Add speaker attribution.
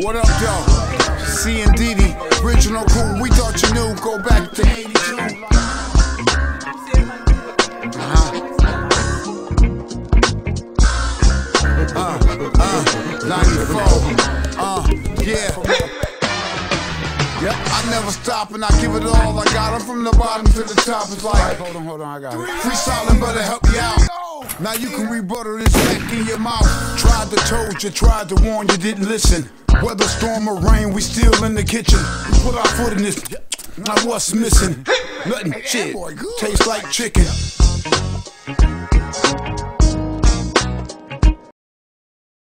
Speaker 1: What up, though? CeCe&DD, original cool. We thought you knew. Go back to 82. 94. Yeah. Yep, I never stop and I give it all. I got 'em from the bottom to the top. It's like, hold on, I got it. Freestyling better help you out. Now you can rebuttal this back in your mouth. Tried to told you, tried to warn you, didn't listen. Whether storm or rain, we still in the kitchen. We put our foot in this. Now what's missing? Nothing. Shit. Tastes like chicken.